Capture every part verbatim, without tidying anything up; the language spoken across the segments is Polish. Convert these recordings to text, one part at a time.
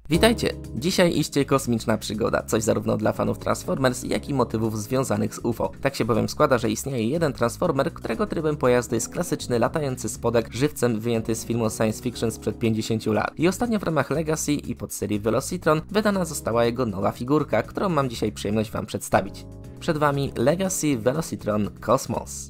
Witajcie! Dzisiaj iście kosmiczna przygoda, coś zarówno dla fanów Transformers, jak i motywów związanych z U F O. Tak się bowiem składa, że istnieje jeden Transformer, którego trybem pojazdu jest klasyczny latający spodek żywcem wyjęty z filmu science fiction sprzed pięćdziesięciu lat. I ostatnio w ramach Legacy i podserii Velocitron wydana została jego nowa figurka, którą mam dzisiaj przyjemność wam przedstawić. Przed wami Legacy Velocitron Cosmos.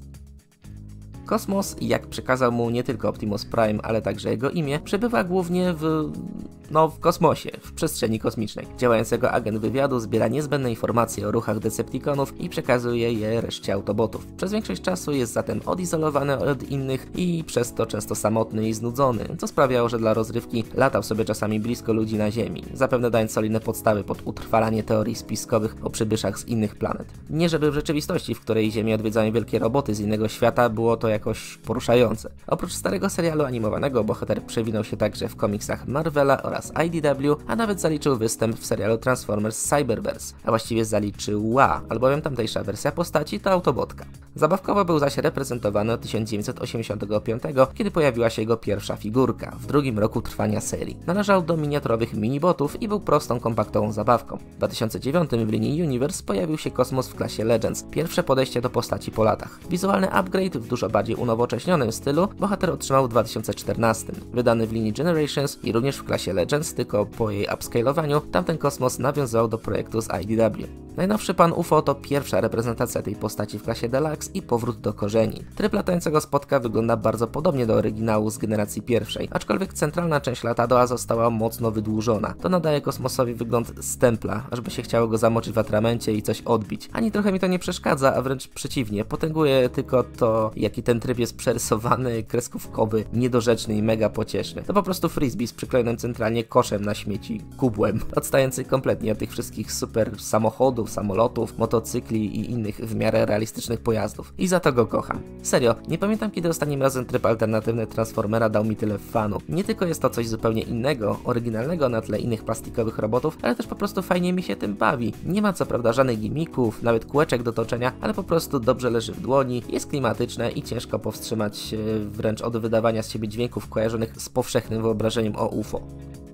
Kosmos, jak przekazał mu nie tylko Optimus Prime, ale także jego imię, przebywa głównie w... no w kosmosie, w przestrzeni kosmicznej. Działającego agent wywiadu zbiera niezbędne informacje o ruchach Decepticonów i przekazuje je reszcie Autobotów. Przez większość czasu jest zatem odizolowany od innych i przez to często samotny i znudzony, co sprawiało, że dla rozrywki latał sobie czasami blisko ludzi na Ziemi, zapewne dając solidne podstawy pod utrwalanie teorii spiskowych o przybyszach z innych planet. Nie żeby w rzeczywistości, w której Ziemię odwiedzają wielkie roboty z innego świata, było to jakoś poruszające. Oprócz starego serialu animowanego, bohater przewinął się także w komiksach Marvela oraz I D W, a nawet zaliczył występ w serialu Transformers Cyberverse, a właściwie zaliczyła, albowiem tamtejsza wersja postaci to Autobotka. Zabawkowo był zaś reprezentowany od tysiąc dziewięćset osiemdziesiątego piątego, kiedy pojawiła się jego pierwsza figurka, w drugim roku trwania serii. Należał do miniaturowych minibotów i był prostą, kompaktową zabawką. W dwa tysiące dziewiątym w linii Universe pojawił się Kosmos w klasie Legends, pierwsze podejście do postaci po latach. Wizualny upgrade w dużo bardziej unowocześnionym stylu bohater otrzymał w dwa tysiące czternastym. Wydany w linii Generations i również w klasie Legends, tylko po jej upscalowaniu, tamten Kosmos nawiązywał do projektu z I D W. Najnowszy pan U F O to pierwsza reprezentacja tej postaci w klasie Deluxe i powrót do korzeni. Tryb latającego spotka wygląda bardzo podobnie do oryginału z generacji pierwszej, aczkolwiek centralna część latadła została mocno wydłużona. To nadaje Kosmosowi wygląd stempla, ażby się chciało go zamoczyć w atramencie i coś odbić. Ani trochę mi to nie przeszkadza, a wręcz przeciwnie, potęguje tylko to, jaki ten tryb jest przerysowany, kreskówkowy, niedorzeczny i mega pocieszny. To po prostu frisbee z przyklejonym centralnie koszem na śmieci, kubłem, odstający kompletnie od tych wszystkich super samochodów, samolotów, motocykli i innych w miarę realistycznych pojazdów. I za to go kocham. Serio, nie pamiętam kiedy ostatnim razem tryb alternatywny Transformera dał mi tyle fanu. Nie tylko jest to coś zupełnie innego, oryginalnego na tle innych plastikowych robotów, ale też po prostu fajnie mi się tym bawi. Nie ma co prawda żadnych gimików, nawet kółeczek do toczenia, ale po prostu dobrze leży w dłoni, jest klimatyczne i ciężko powstrzymać się wręcz od wydawania z siebie dźwięków kojarzonych z powszechnym wyobrażeniem o U F O.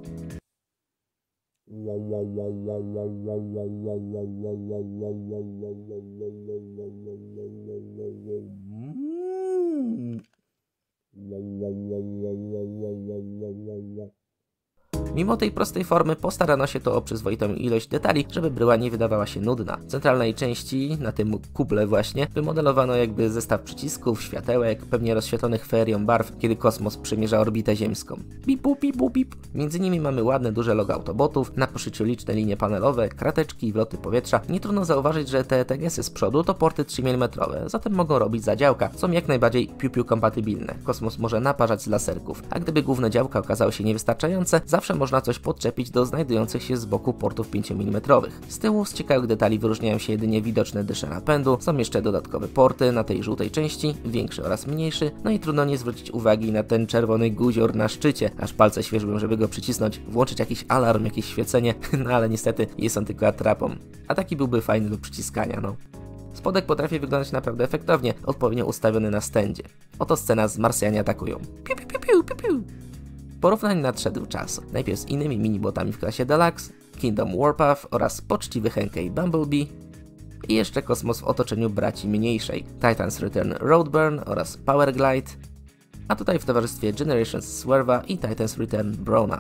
Mimo tej prostej formy postarano się to o przyzwoitą ilość detali, żeby bryła nie wydawała się nudna. W centralnej części, na tym kuble właśnie, wymodelowano jakby zestaw przycisków, światełek, pewnie rozświetlonych ferią barw, kiedy Kosmos przemierza orbitę ziemską. Bip, bup, bip, bup, bip. Między nimi mamy ładne, duże logo Autobotów, na poszyciu liczne linie panelowe, krateczki i wloty powietrza. Nie trudno zauważyć, że te T G S y z przodu to porty trzy milimetrowe, zatem mogą robić zadziałka, są jak najbardziej piu-piu kompatybilne. Kosmos może naparzać z laserków, a gdyby główne działka okazały się niewystarczające, zawsze można coś podczepić do znajdujących się z boku portów pięciu milimetrowych. Z tyłu z ciekawych detali wyróżniają się jedynie widoczne dysze napędu, są jeszcze dodatkowe porty na tej żółtej części, większy oraz mniejszy, no i trudno nie zwrócić uwagi na ten czerwony guzior na szczycie, aż palce świeżbym, żeby go przycisnąć, włączyć jakiś alarm, jakieś świecenie, no ale niestety jest on tylko atrapą. A taki byłby fajny do przyciskania, no. Spodek potrafi wyglądać naprawdę efektownie, odpowiednio ustawiony na stędzie. Oto scena z Marsjanie atakują. Piu, piu, piu, piu, piu, piu. Porównań nadszedł czas. Najpierw z innymi minibotami w klasie Deluxe, Kingdom Warpath oraz poczciwy Henkei Bumblebee i jeszcze Kosmos w otoczeniu braci mniejszej, Titans Return Roadburn oraz Powerglide, a tutaj w towarzystwie Generations Swerva i Titans Return Brona.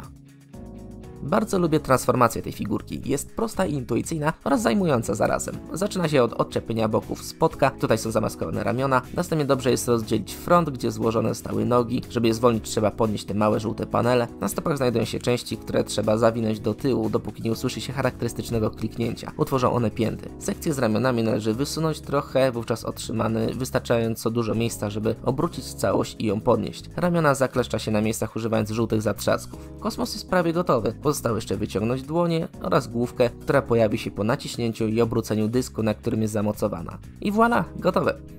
Bardzo lubię transformację tej figurki, jest prosta i intuicyjna oraz zajmująca zarazem. Zaczyna się od odczepienia boków spotka, tutaj są zamaskowane ramiona, następnie dobrze jest rozdzielić front, gdzie złożone stały nogi, żeby je zwolnić trzeba podnieść te małe żółte panele, na stopach znajdują się części, które trzeba zawinąć do tyłu, dopóki nie usłyszy się charakterystycznego kliknięcia. Utworzą one pięty. Sekcję z ramionami należy wysunąć trochę, wówczas otrzymany wystarczająco dużo miejsca, żeby obrócić całość i ją podnieść. Ramiona zakleszcza się na miejscach używając żółtych zatrzasków. Kosmos jest prawie gotowy. Zostało jeszcze wyciągnąć dłonie oraz główkę, która pojawi się po naciśnięciu i obróceniu dysku, na którym jest zamocowana. I voilà, gotowe!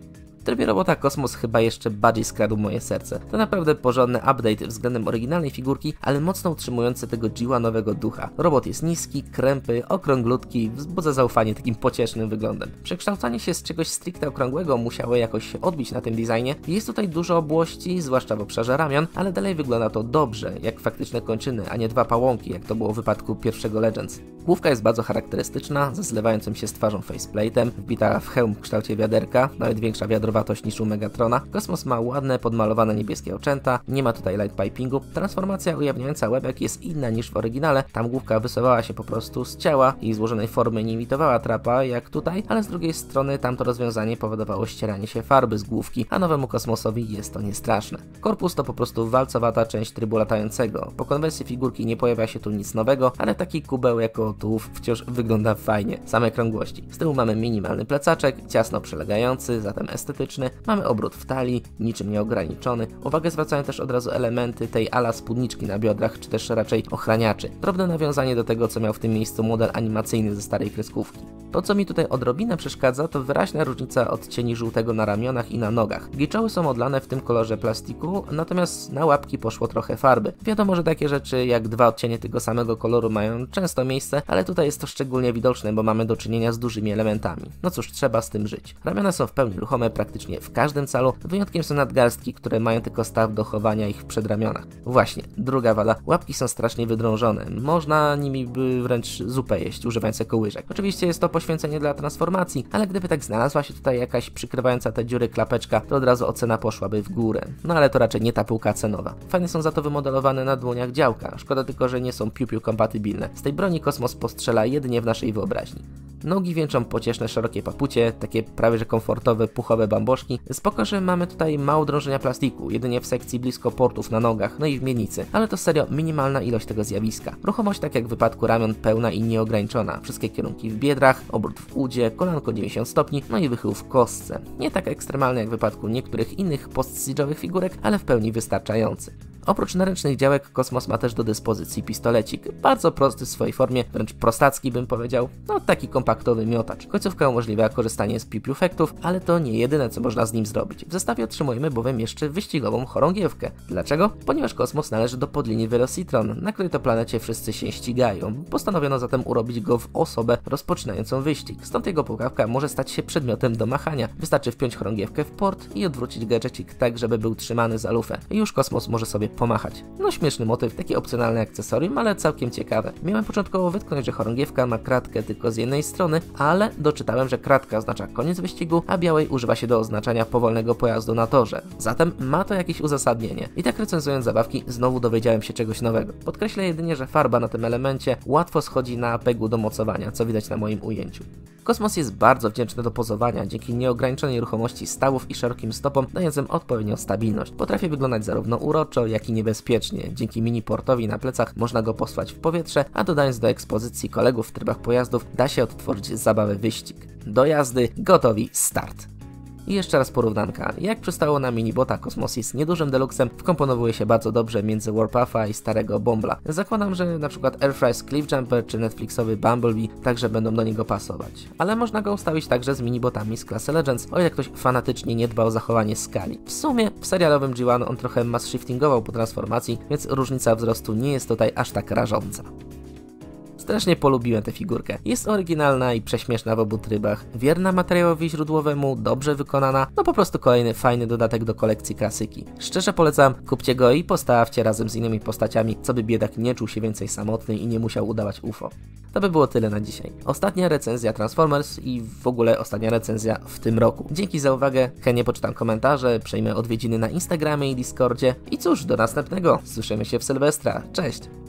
W trybie robota Kosmos chyba jeszcze bardziej skradł moje serce. To naprawdę porządny update względem oryginalnej figurki, ale mocno utrzymujący tego G jeden ducha. Robot jest niski, krępy, okrąglutki, wzbudza zaufanie takim pociesznym wyglądem. Przekształcanie się z czegoś stricte okrągłego musiało jakoś się odbić na tym designie. Jest tutaj dużo obłości, zwłaszcza w obszarze ramion, ale dalej wygląda to dobrze, jak faktyczne kończyny, a nie dwa pałąki, jak to było w wypadku pierwszego Legends. Główka jest bardzo charakterystyczna, ze zlewającym się z twarzą faceplate'em, wbita w hełm w kształcie wiaderka, nawet większa wiadrowatość niż u Megatrona. Kosmos ma ładne, podmalowane niebieskie oczęta, nie ma tutaj light pipingu. Transformacja ujawniająca łebek jest inna niż w oryginale, tam główka wysuwała się po prostu z ciała i złożonej formy nie imitowała trapa jak tutaj, ale z drugiej strony tamto rozwiązanie powodowało ścieranie się farby z główki, a nowemu Kosmosowi jest to niestraszne. Korpus to po prostu walcowata część trybu latającego. Po konwersji figurki nie pojawia się tu nic nowego, ale taki kubeł jako tułów wciąż wygląda fajnie, same krągłości. Z tyłu mamy minimalny plecaczek, ciasno przylegający, zatem estetyczny, mamy obrót w talii, niczym nieograniczony. Uwagę zwracają też od razu elementy tej ala spódniczki na biodrach, czy też raczej ochraniaczy. Drobne nawiązanie do tego, co miał w tym miejscu model animacyjny ze starej kreskówki. To, co mi tutaj odrobinę przeszkadza, to wyraźna różnica odcieni żółtego na ramionach i na nogach. Giczoły są odlane w tym kolorze plastiku, natomiast na łapki poszło trochę farby. Wiadomo, że takie rzeczy jak dwa odcienie tego samego koloru mają często miejsce, ale tutaj jest to szczególnie widoczne, bo mamy do czynienia z dużymi elementami. No cóż, trzeba z tym żyć. Ramiona są w pełni ruchome praktycznie w każdym calu, wyjątkiem są nadgarstki, które mają tylko staw do chowania ich w przedramionach. Właśnie, druga wada, łapki są strasznie wydrążone, można nimi by wręcz zupę jeść, używając jako łyżek. Oczywiście jest to poświęcenie dla transformacji, ale gdyby tak znalazła się tutaj jakaś przykrywająca te dziury klapeczka, to od razu ocena poszłaby w górę. No ale to raczej nie ta półka cenowa. Fajnie są za to wymodelowane na dłoniach działka, szkoda tylko, że nie są piu-piu kompatybilne. Z tej broni Kosmos postrzela jedynie w naszej wyobraźni. Nogi wieńczą pocieszne, szerokie papucie, takie prawie że komfortowe, puchowe bamboszki. Spoko, że mamy tutaj mało drążenia plastiku, jedynie w sekcji blisko portów na nogach, no i w miednicy, ale to serio minimalna ilość tego zjawiska. Ruchomość, tak jak w wypadku ramion, pełna i nieograniczona. Wszystkie kierunki w biedrach, obrót w udzie, kolanko dziewięćdziesiąt stopni, no i wychył w kostce. Nie tak ekstremalny jak w wypadku niektórych innych post-siege'owych figurek, ale w pełni wystarczający. Oprócz naręcznych działek Kosmos ma też do dyspozycji pistolecik, bardzo prosty w swojej formie, wręcz prostacki bym powiedział, no taki kompaktowy miotacz. Końcówka umożliwia korzystanie z piu-piu efektów, ale to nie jedyne co można z nim zrobić. W zestawie otrzymujemy bowiem jeszcze wyścigową chorągiewkę. Dlaczego? Ponieważ Kosmos należy do podlinii Velocitron, na której to planecie wszyscy się ścigają. Postanowiono zatem urobić go w osobę rozpoczynającą wyścig, stąd jego pukawka może stać się przedmiotem do machania. Wystarczy wpiąć chorągiewkę w port i odwrócić gadżecik tak, żeby był trzymany za lufę. I już Kosmos może sobie pomachać. No śmieszny motyw, taki opcjonalny akcesorium, ale całkiem ciekawe. Miałem początkowo wytknąć, że chorągiewka ma kratkę tylko z jednej strony, ale doczytałem, że kratka oznacza koniec wyścigu, a białej używa się do oznaczania powolnego pojazdu na torze. Zatem ma to jakieś uzasadnienie. I tak recenzując zabawki, znowu dowiedziałem się czegoś nowego. Podkreślę jedynie, że farba na tym elemencie łatwo schodzi na pegu do mocowania, co widać na moim ujęciu. Kosmos jest bardzo wdzięczny do pozowania, dzięki nieograniczonej ruchomości stawów i szerokim stopom, dającym odpowiednią stabilność. Potrafi wyglądać zarówno uroczo, jak i niebezpiecznie. Dzięki mini portowi na plecach można go posłać w powietrze, a dodając do ekspozycji kolegów w trybach pojazdów, da się odtworzyć zabawę wyścig. Do jazdy, gotowi, start! I jeszcze raz porównanka. Jak przystało na minibota, Kosmos jest niedużym deluxem, wkomponowuje się bardzo dobrze między Warpuffa i starego Bombla. Zakładam, że na przykład Airfry's Cliffjumper czy Netflixowy Bumblebee także będą do niego pasować. Ale można go ustawić także z minibotami z klasy Legends, o ile ktoś fanatycznie nie dba o zachowanie skali. W sumie w serialowym G jeden on trochę mass shiftingował po transformacji, więc różnica wzrostu nie jest tutaj aż tak rażąca. Strasznie polubiłem tę figurkę. Jest oryginalna i prześmieszna w obu trybach, wierna materiałowi źródłowemu, dobrze wykonana, no po prostu kolejny fajny dodatek do kolekcji klasyki. Szczerze polecam, kupcie go i postawcie razem z innymi postaciami, co by biedak nie czuł się więcej samotny i nie musiał udawać U F O. To by było tyle na dzisiaj. Ostatnia recenzja Transformers i w ogóle ostatnia recenzja w tym roku. Dzięki za uwagę, chętnie poczytam komentarze, przejmę odwiedziny na Instagramie i Discordzie i cóż, do następnego. Słyszymy się w Sylwestra. Cześć!